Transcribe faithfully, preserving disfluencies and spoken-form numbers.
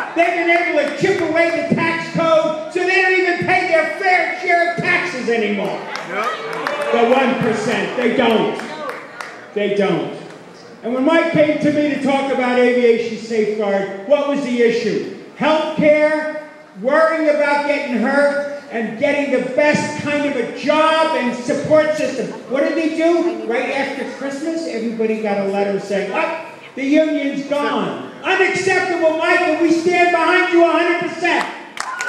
They've been able to chip away the tax code so they don't even pay their fair share of taxes anymore. The one percent, they don't. They don't. And when Mike came to me to talk about aviation safeguard, what was the issue? Health care, worrying about getting hurt, and getting the best kind of a job and support system. What did they do? Right after Christmas, everybody got a letter saying, oh, the union's gone. Unacceptable, Mike, and we stand behind you one hundred percent.